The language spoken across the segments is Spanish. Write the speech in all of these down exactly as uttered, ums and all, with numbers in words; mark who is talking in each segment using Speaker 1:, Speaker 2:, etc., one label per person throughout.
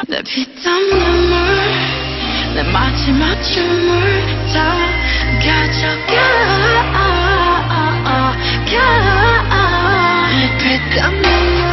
Speaker 1: 내 피땀 눈물 내 마지막 춤을 다 가져가 내 피땀 눈물.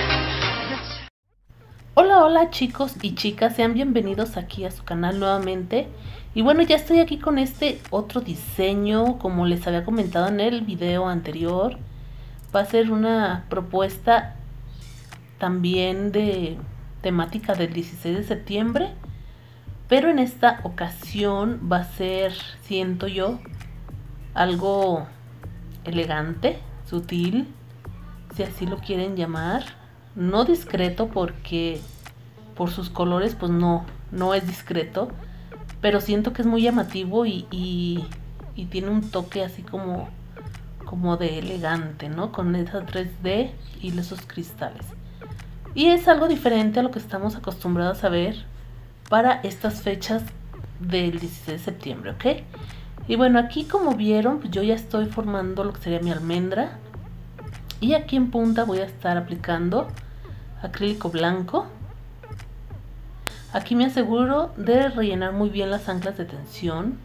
Speaker 2: Hola, hola chicos y chicas, sean bienvenidos aquí a su canal nuevamente. Y bueno, ya estoy aquí con este otro diseño, como les había comentado en el video anterior. Va a ser una propuesta también de temática del dieciséis de septiembre, pero en esta ocasión va a ser, siento yo, algo elegante, sutil, si así lo quieren llamar. No discreto, porque por sus colores pues no, no es discreto, pero siento que es muy llamativo y, y, y tiene un toque así como, como de elegante, ¿no? Con esa tres D y esos cristales. Y es algo diferente a lo que estamos acostumbrados a ver para estas fechas del dieciséis de septiembre, ¿ok? Y bueno, aquí como vieron, pues yo ya estoy formando lo que sería mi almendra. Y aquí en punta voy a estar aplicando acrílico blanco. Aquí me aseguro de rellenar muy bien las anclas de tensión.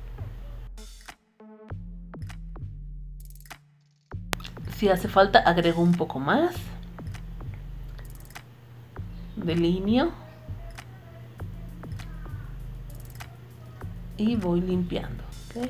Speaker 2: Si hace falta agrego un poco más. Delineo. Y voy limpiando, ¿ok?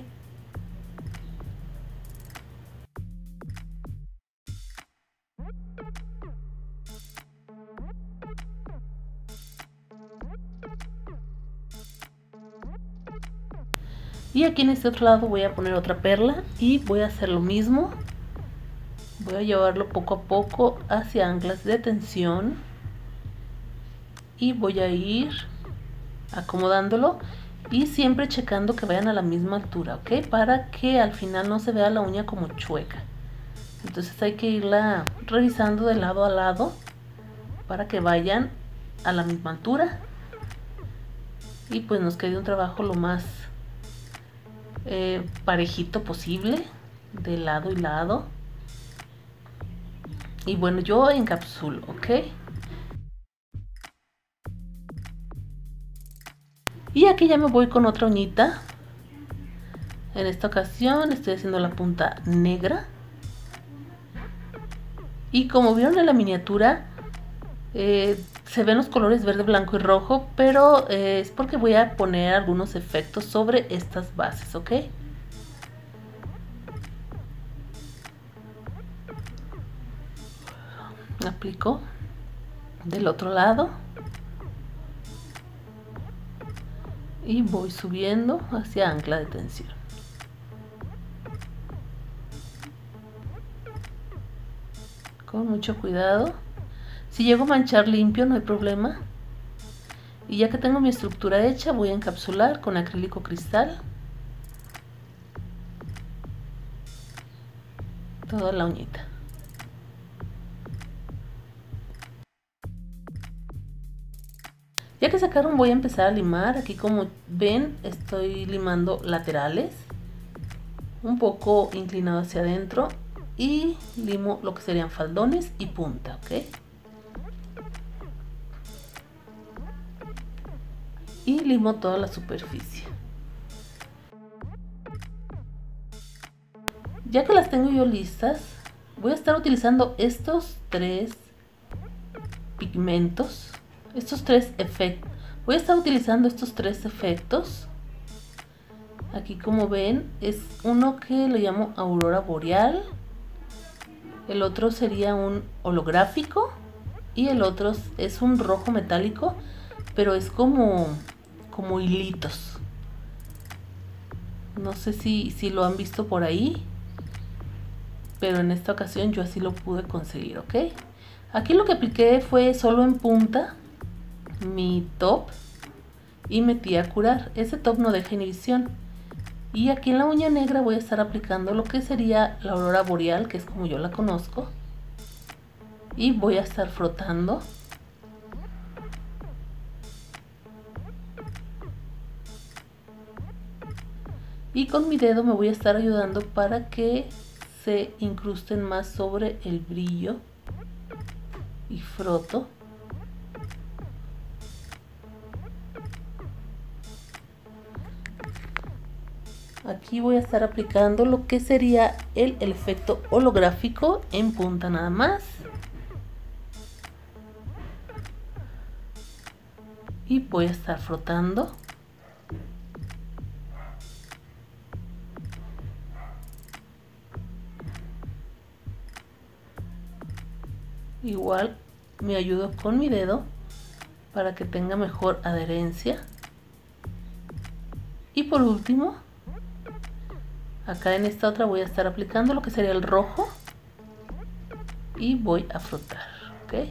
Speaker 2: Y aquí en este otro lado voy a poner otra perla y voy a hacer lo mismo. Voy a llevarlo poco a poco hacia anclas de tensión. Y voy a ir acomodándolo y siempre checando que vayan a la misma altura, ¿ok? Para que al final no se vea la uña como chueca. Entonces hay que irla revisando de lado a lado para que vayan a la misma altura. Y pues nos quede un trabajo lo más eh, parejito posible de lado y lado. Y bueno, yo encapsulo, ¿ok? Y aquí ya me voy con otra uñita. En esta ocasión estoy haciendo la punta negra. Y como vieron en la miniatura, eh, se ven los colores verde, blanco y rojo, pero eh, es porque voy a poner algunos efectos sobre estas bases, ¿ok? Aplico del otro lado. Y voy subiendo hacia ancla de tensión. Con mucho cuidado. Si llego a manchar limpio no hay problema. Y ya que tengo mi estructura hecha, voy a encapsular con acrílico cristal toda la uñita. Ya que sacaron, voy a empezar a limar. Aquí como ven estoy limando laterales, un poco inclinado hacia adentro, y limo lo que serían faldones y punta, ¿ok? Y limo toda la superficie. Ya que las tengo yo listas, voy a estar utilizando estos tres pigmentos, estos tres efectos. Voy a estar utilizando estos tres efectos. Aquí como ven es uno que le llamo aurora boreal, el otro sería un holográfico y el otro es un rojo metálico, pero es como como hilitos. No sé si, si lo han visto por ahí, pero en esta ocasión yo así lo pude conseguir, ¿ok? Aquí lo que apliqué fue solo en punta mi top y metí a curar. Ese top no deja inhibición. Y aquí en la uña negra voy a estar aplicando lo que sería la aurora boreal, que es como yo la conozco. Y voy a estar frotando. Y con mi dedo me voy a estar ayudando para que se incrusten más sobre el brillo. Y froto. aquí voy a estar aplicando lo que sería el, el efecto holográfico en punta nada más. Y voy a estar frotando. Igual me ayudo con mi dedo para que tenga mejor adherencia. Y por último, acá en esta otra voy a estar aplicando lo que sería el rojo. Y voy a frotar, ¿ok?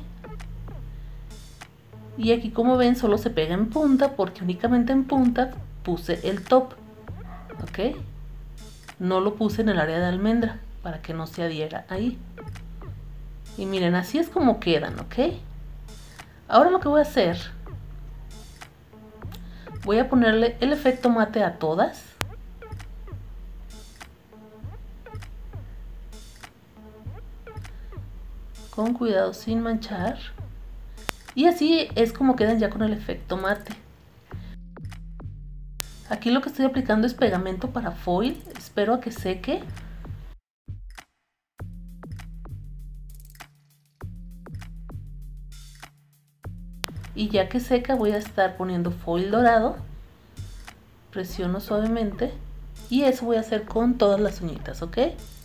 Speaker 2: Y aquí, como ven, solo se pega en punta porque únicamente en punta puse el top, ¿ok? No lo puse en el área de almendra para que no se adhiera ahí. Y miren, así es como quedan, ¿ok? Ahora lo que voy a hacer, voy a ponerle el efecto mate a todas. Con cuidado, sin manchar. Y así es como quedan ya con el efecto mate. Aquí lo que estoy aplicando es pegamento para foil. Espero a que seque. Y ya que seca voy a estar poniendo foil dorado. Presiono suavemente. Y eso voy a hacer con todas las uñitas, ¿ok?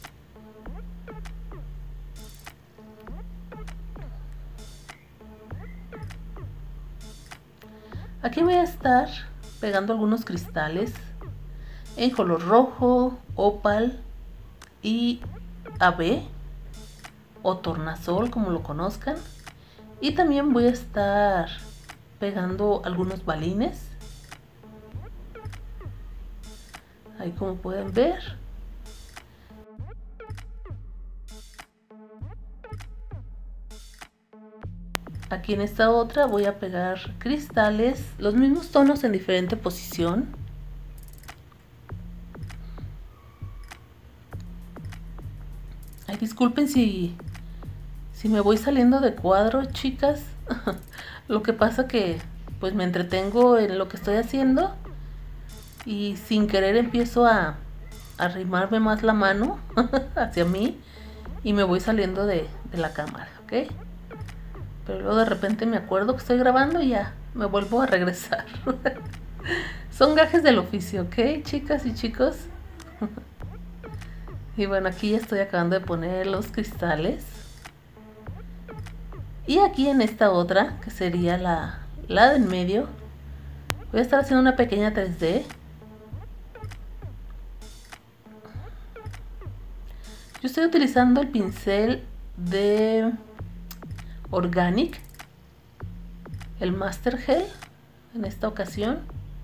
Speaker 2: Aquí voy a estar pegando algunos cristales en color rojo, opal y ave o tornasol, como lo conozcan. Y también voy a estar pegando algunos balines. Ahí, como pueden ver. Aquí en esta otra voy a pegar cristales, los mismos tonos en diferente posición. Ay, disculpen si, si me voy saliendo de cuadro, chicas. Lo que pasa que pues me entretengo en lo que estoy haciendo y sin querer empiezo a, a arrimarme más la mano hacia mí y me voy saliendo de, de la cámara, ¿ok? Pero luego de repente me acuerdo que estoy grabando y ya me vuelvo a regresar. Son gajes del oficio, ¿ok, chicas y chicos? Y bueno, aquí ya estoy acabando de poner los cristales. Y aquí en esta otra, que sería la, la de en medio, voy a estar haciendo una pequeña tres D. Yo estoy utilizando el pincel de Organic, el Master Gel, en esta ocasión.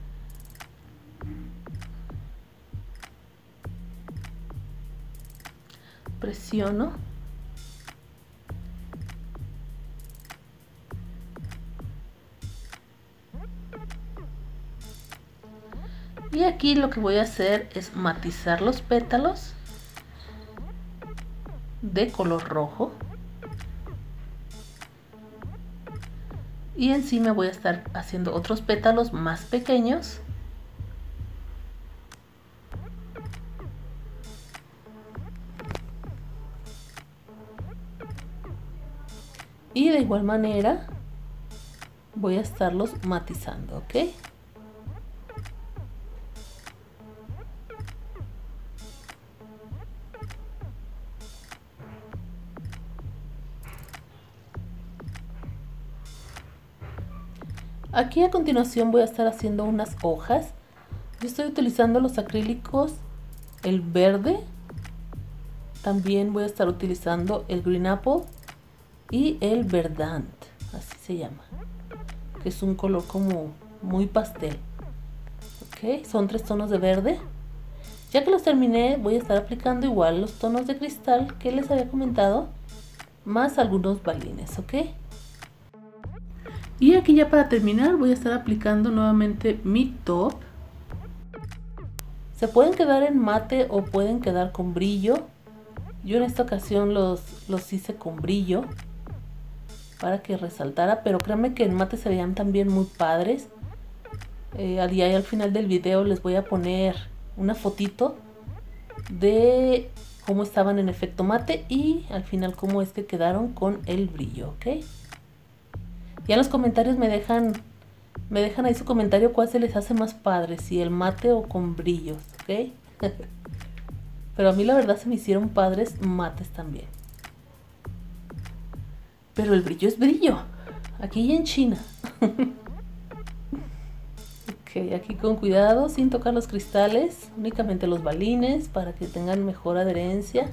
Speaker 2: Presiono. Y aquí lo que voy a hacer es matizar los pétalos de color rojo. Y encima voy a estar haciendo otros pétalos más pequeños. Y de igual manera voy a estarlos matizando, ¿ok? Aquí a continuación voy a estar haciendo unas hojas. Yo estoy utilizando los acrílicos, el verde. También voy a estar utilizando el Green Apple y el Verdant, así se llama, que es un color como muy pastel. Ok, son tres tonos de verde. Ya que los terminé, voy a estar aplicando igual los tonos de cristal que les había comentado, más algunos balines, ¿ok? Y aquí ya para terminar voy a estar aplicando nuevamente mi top. Se pueden quedar en mate o pueden quedar con brillo. Yo en esta ocasión los, los hice con brillo para que resaltara, pero créanme que en mate se veían también muy padres. Eh, al, al final del video les voy a poner una fotito de cómo estaban en efecto mate y al final cómo es que quedaron con el brillo, ¿ok? Ya en los comentarios me dejan me dejan ahí su comentario cuál se les hace más padre, si el mate o con brillos, ¿ok? Pero a mí la verdad se me hicieron padres mates también. Pero el brillo es brillo, aquí y en China. Ok, aquí con cuidado, sin tocar los cristales, únicamente los balines para que tengan mejor adherencia.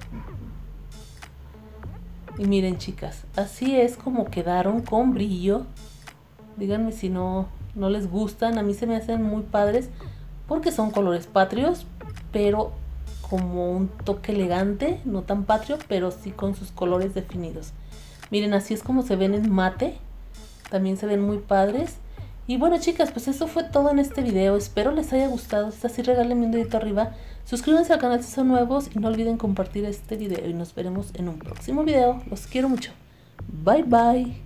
Speaker 2: Y miren, chicas, así es como quedaron con brillo. Díganme si no, no les gustan, a mí se me hacen muy padres porque son colores patrios, pero como un toque elegante, no tan patrio, pero sí con sus colores definidos. Miren, así es como se ven en mate, también se ven muy padres. Y bueno, chicas, pues eso fue todo en este video, espero les haya gustado. Si es así, regálenme un dedito arriba, suscríbanse al canal si son nuevos y no olviden compartir este video y nos veremos en un próximo video. Los quiero mucho, bye bye.